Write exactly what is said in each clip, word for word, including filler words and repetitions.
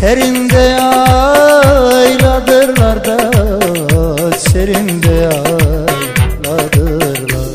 Serinde yayladırlarda, serinde yayladırlar.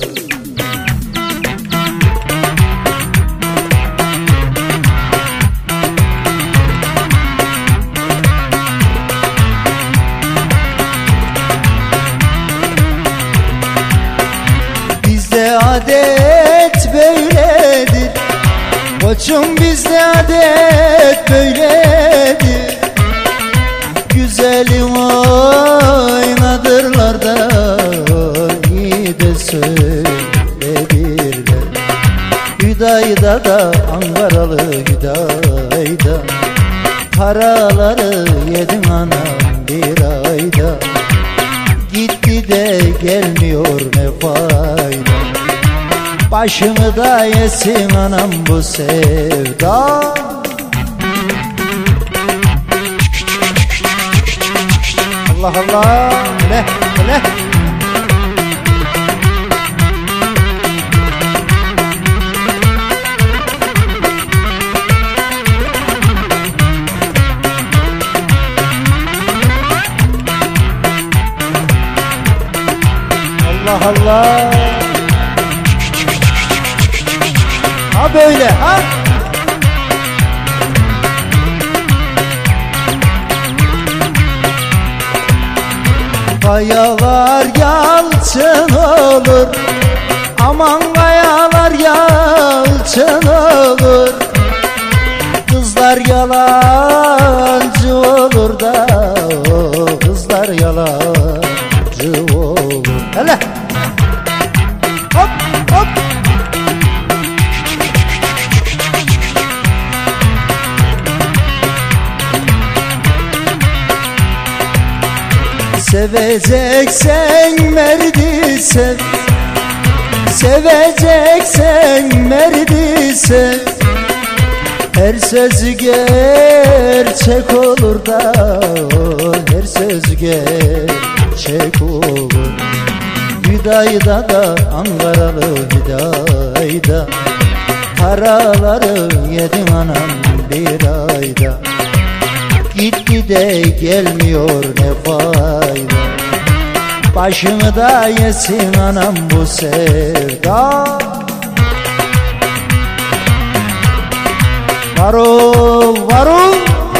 Bizde adet böyledir, koçum bizde adet böyledir. Güzeli oynadırlar da iyi de söyledirler. Hüdayda da Ankaralı Hüdayda, paraları yedin anam bir ayda. Gitti de gelmiyor ne fayda, başımı da yesin anam bu sevda. Allah Allah, ne ne? Allah Allah. Ha böyle ha? Kayalar yalçın olur, aman kayalar yalçın olur. Kızlar yalancı olur da, kızlar yalancı olur. Hele hop hop. Seveceksen merdi sev, seveceksen merdi sev. Her söz gerçek olur da, her söz gerçek olur. Hüdayda da Ankaralı Hüdayda, paraları yedin anam bir ayda. Gitti de gelmiyor ne fayda, başımı da yesin anam bu sevda. Varol varol.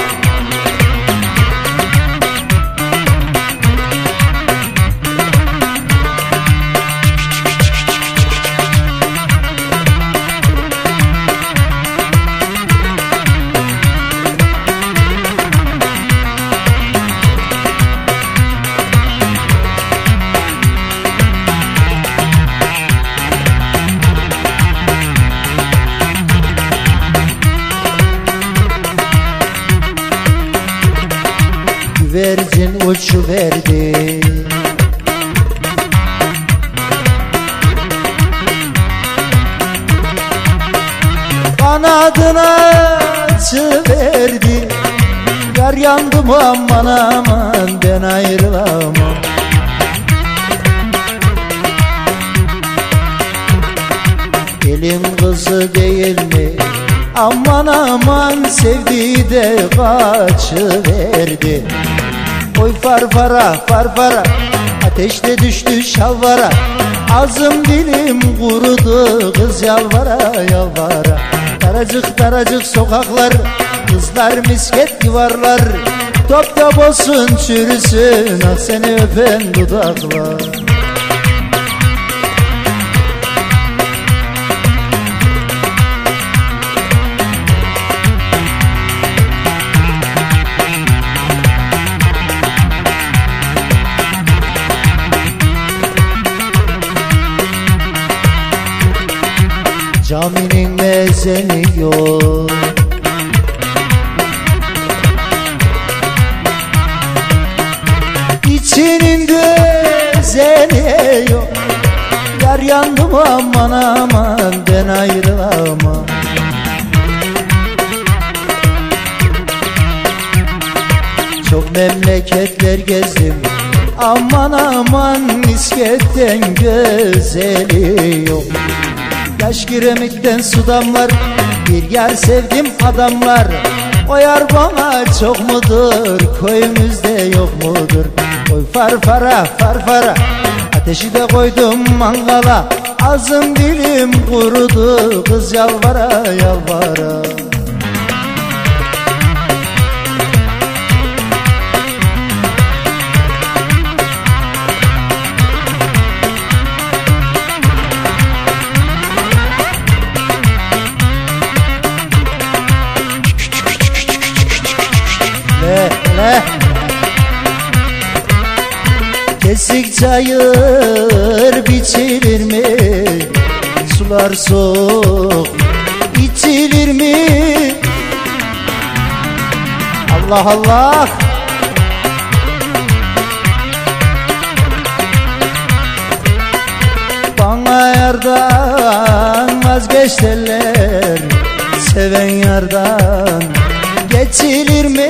Güvercin uçuverdi, kanadına açıverdi. Yar yandım aman aman, ben ayrılamam. Elin kızı değil mi? Aman aman, sevdiği de kaçıverdi. Oy farfara farfara, ateşte düştü şalvara. Ağzım dilim kurudu, kız yalvara yalvara. Daracık daracık sokaklar, kızlar misket yuvarlar. Top top olsun çürüsün, ah seni öpen dudaklar. Caminin mezeni yok, içinin düzeni yok. Yar yandım aman aman, ben ayrılamam. Çok memleketler gezdim, aman aman, misketten güzeli yok. Yaş Kiremit'ten su damlar, bir yer sevdim adamlar. O yar bana çok mudur, köyümüzde yok mudur? Oy farfara farfara, ateşi de koydum mangala. Ağzım dilim kurudu, kız yalvara yalvara. Le le Kesik çayır biçilir mi? Sular soğuk içilir mi? Allah Allah! Bana yardan vazgeç derler, seven yardan geçilir mi?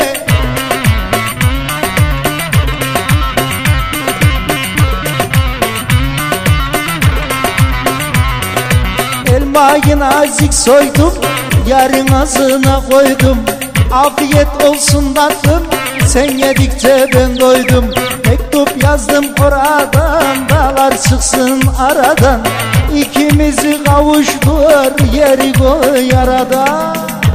Elmayı nazik soydum, yarın ağzına koydum. Afiyet olsun tatlım, sen yedikçe ben doydum. Mektup yazdım oradan, dağlar çıksın aradan. İkimizi kavuştur, yeri koy arada.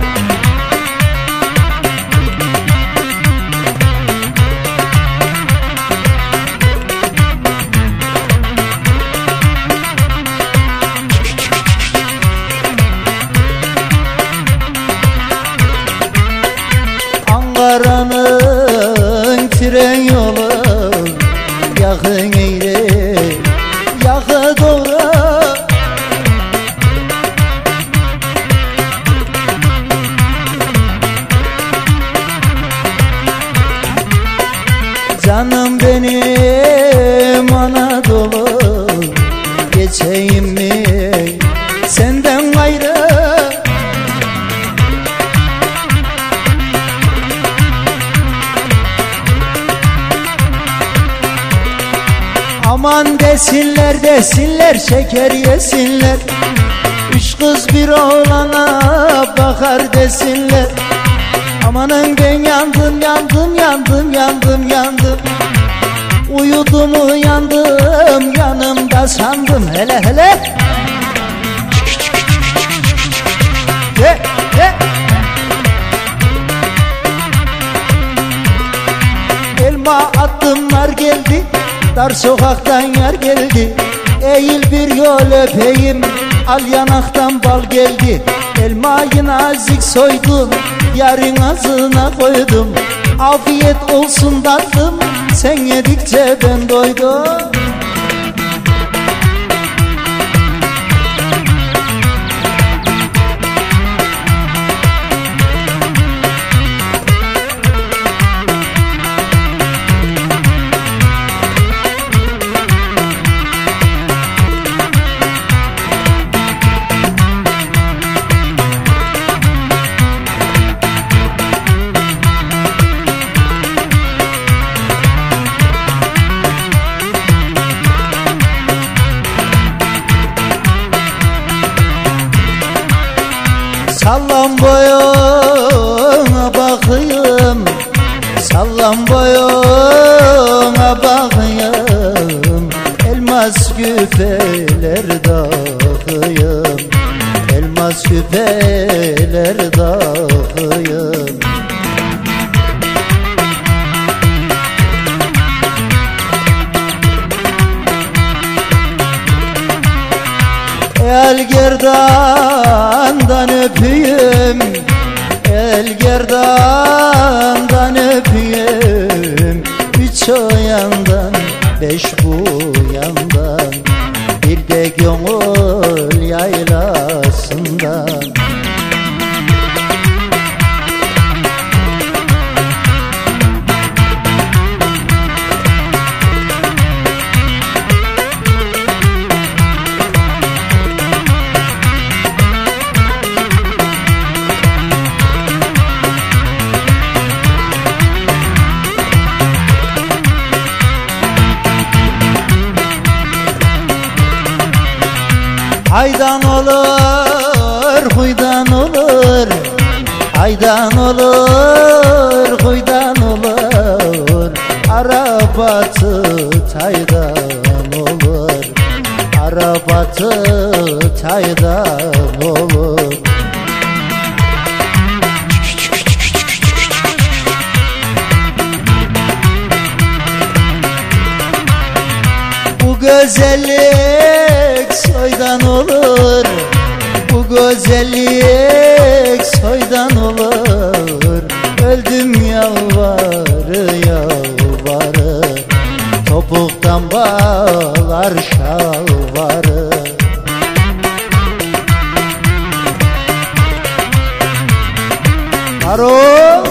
Ankara'nın tren yolu yakın eğri, yakın doğru. Canım benim Anadolu, geçeyim mi senden gayrı? Aman desinler desinler, şeker yesinler. Üç kız bir oğlana bakar desinler. Amanın ben yandım yandım yandım yandım yandım. Uyudum uyandım, yanımda sandım. Hele hele He he Elma attım, nar geldi, dar sokaktan yar geldi. Eğil bir yol öpeyim, al yanaktan bal geldi. Elmayı nazik soydum, yarın ağzına koydum. Afiyet olsun tatlım, sen yedikçe ben doydum. Sallan boyuna bakayım, sallan boyuna bakayım. Elmas küpeler takayım, elmas küpeler takayım. El gerdandan öpeyim, el gerdandan öpeyim. Üç o yandan, beş bu yandan, bir de gönül yaylasından. Haydan olur, huydan olur, Çaydan olur, kuydan olur, arabası çaydan olur, arabası çaydan olur. Bu güzellik soydan olur, bu güzellik soydan olur. Öldüm yalvarı yalvarı, topuktan bağlar şalvarı. Aro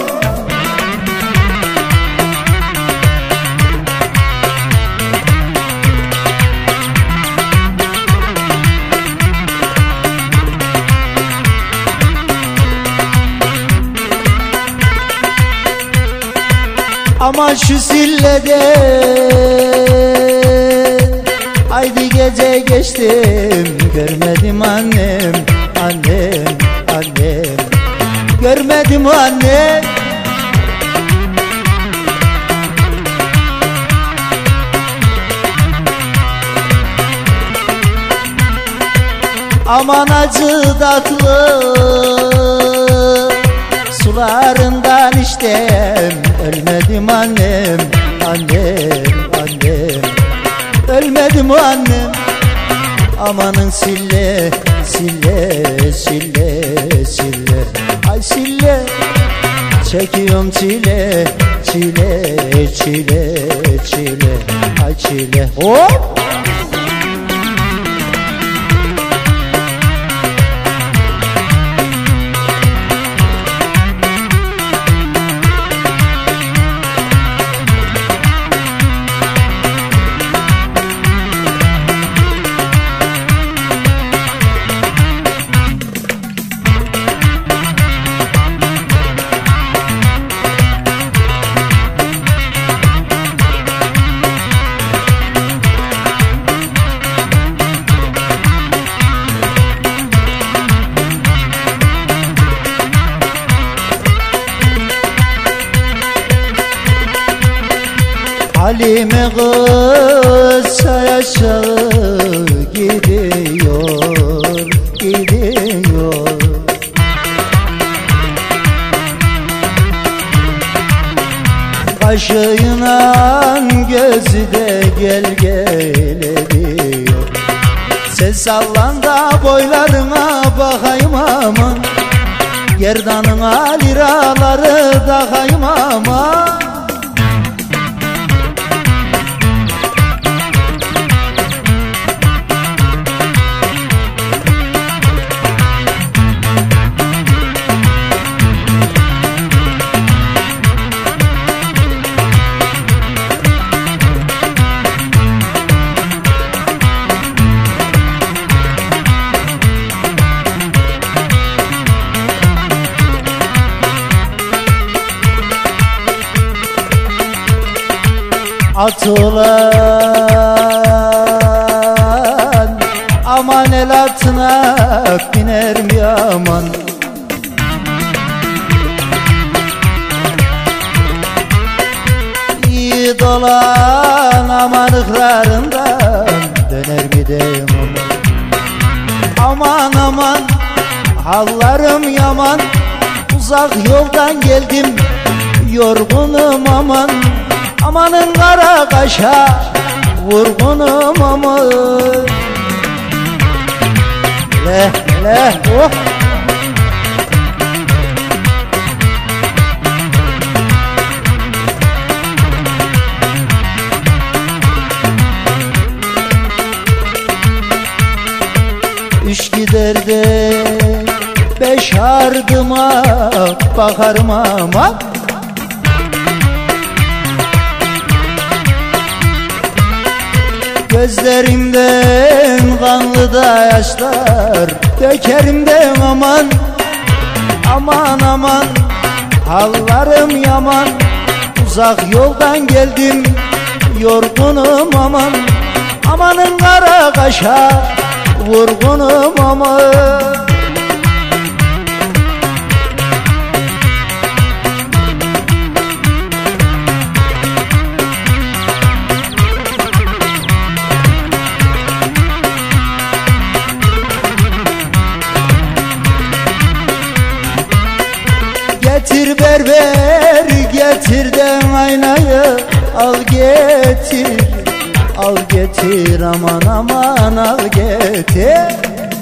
Aman şu sillede haydi gece geçtim, görmedim annem, annem, annem, görmedim annem. Aman acı tatlı sularından içtim, ölmedim annem, annem, annem, ölmedim annem. Amanın sille, sille, sille, sille, ay sille, çekiyorum çile, çile, çile, çile, ay çile, hop. Halime kız çay aşağı gidiyor, gidiyor. Kaşığıyla gözü de gel gel ediyor. Ses sallan da boylarına bakayım aman, gerdanına liraları takayım aman. Atılan aman el atına biner mi aman. İyi dolan aman ıkrarından döner mi deyim aman. Aman aman hallarım yaman, uzak yoldan geldim yorgunum aman. Amanın kara kaşa vurgunum aman. Le le oh. Üç gider de beş ardıma bakarım aman. Gözlerimden kanlı da yaşlar dökerim de aman. Aman aman hallarım yaman, uzak yoldan geldim yorgunum aman. Amanın kara kaşa vurgunum aman. Getir berber, getir de aynayı al getir, al getir, aman aman al getir.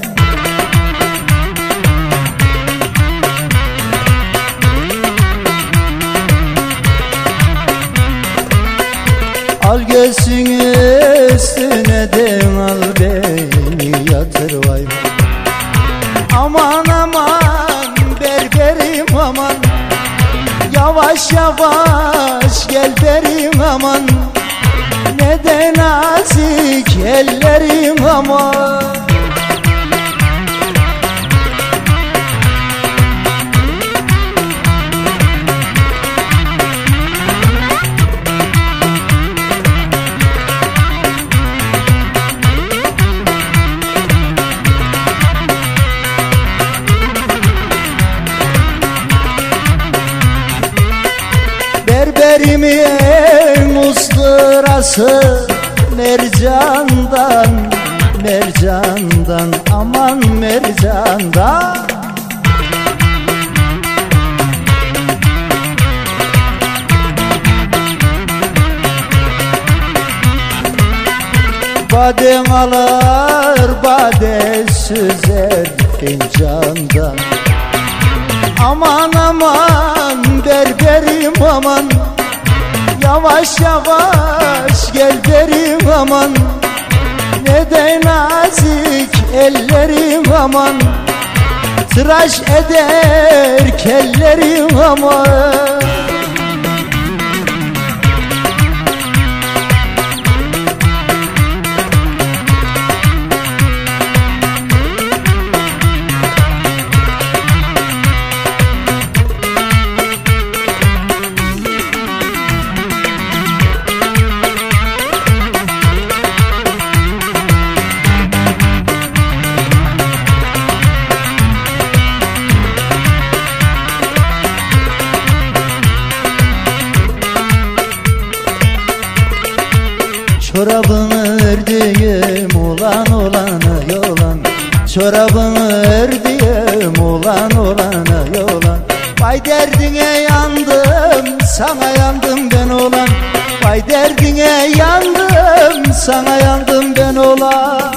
Al göğsünü üstüne de al beni yatır vay. Aman aman berberim aman, yavaş yavaş gel berim aman, ne de nazik ellerim aman. Berberimin ustırası mercandan, mercandan, aman mercandan. Badem alır, bade süzer fincandan. Aman aman berberim aman, yavaş yavaş gel derim aman, ne de nazik ellerim aman, tıraş eder kellerim aman. Çorabını ördüğüm olan olana yolan, çorabını ördüğüm olan olana yolan. Vay derdine yandım, sana yandım ben olan. Vay derdine yandım, sana yandım ben olan.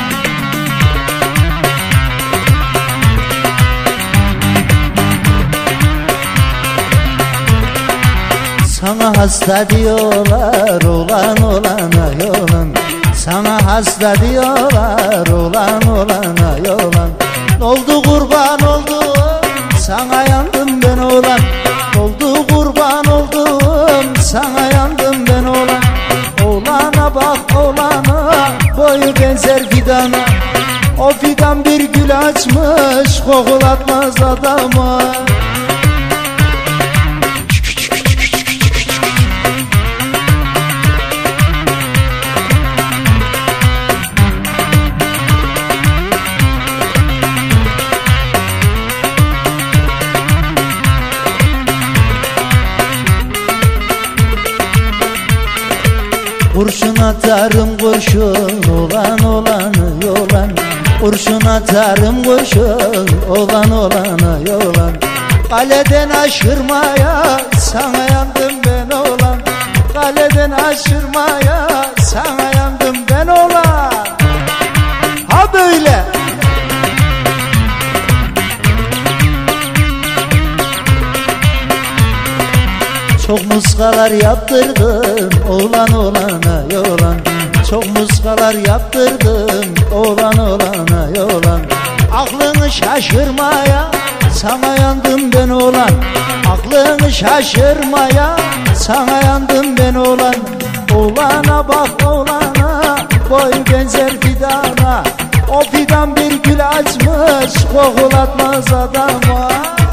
Sana hasta diyorlar olan olana yolan, sana hasta diyorlar olan olana yolan. Oldu kurban oldum, sana yandım ben olan. Oldu kurban oldum, sana yandım ben olan. Oğlana bak oğlana, boyu benzer fidana. O fidan bir gül açmış, kokulatmaz adama. Kurşun atarım kurşun olan olanı yolan, kurşun atarım kurşun olan olana yolan. Kaleden aşırmaya sana yandım ben olan, kaleden aşırmaya sana yandım ben olan. Ha böyle. Çok muskalar yaptırdım oğlan olana yolan, çok muskalar yaptırdım oğlan olana yolan. Aklını şaşırmaya sana yandım ben olan, aklını şaşırmaya sana yandım ben olan. Oğlana bak oğlana, boy benzer fidana. O fidan bir gül açmış, kokulatmaz adama.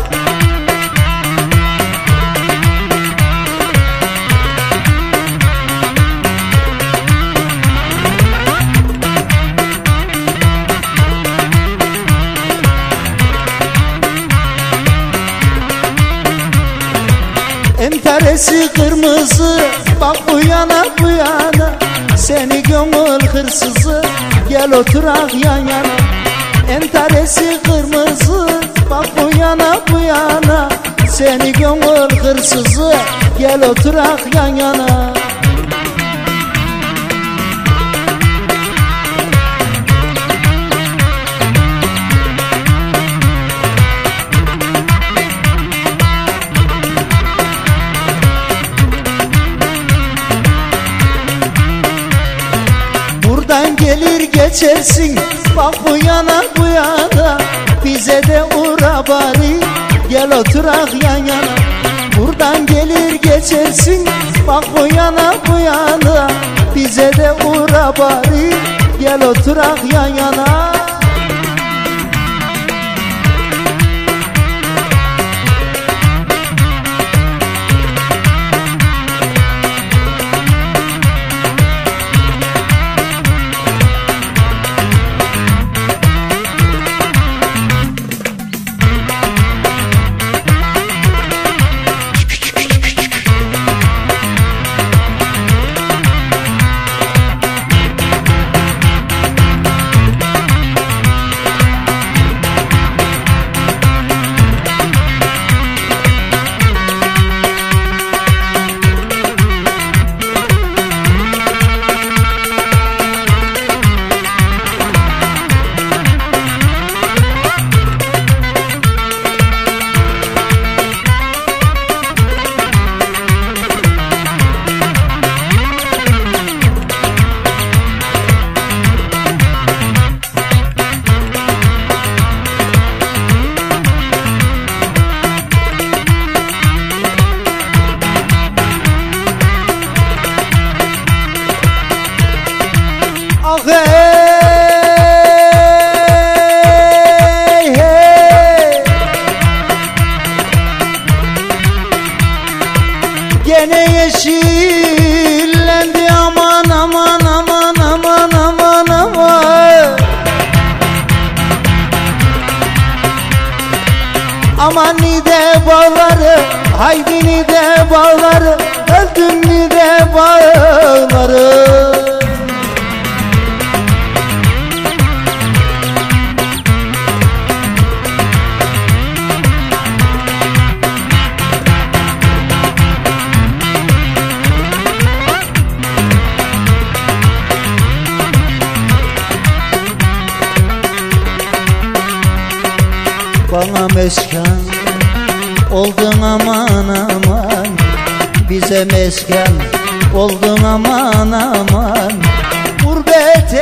Entaresi kırmızı, bak bu yana bu yana. Seni gönül hırsızı, gel oturak yan yana. Entaresi kırmızı, bak bu yana bu yana. seni gönül hırsızı, gel oturak yan yana. Buradan gelir geçersin, bak bu yana bu yana, bize de uğra bari, gel oturak yan yana. Buradan gelir geçersin, bak bu yana bu yana, bize de uğra bari, gel oturak yan yana. Hey, hey. Gene yeşillendi aman aman aman aman aman aman. Aman ni de bağları, haydi ni de bağları, öldüm ni de bağları. Bana mesken oldun aman aman, bize mesken oldun aman aman. Gurbet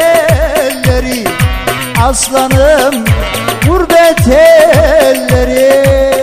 elleri aslanım, gurbet elleri.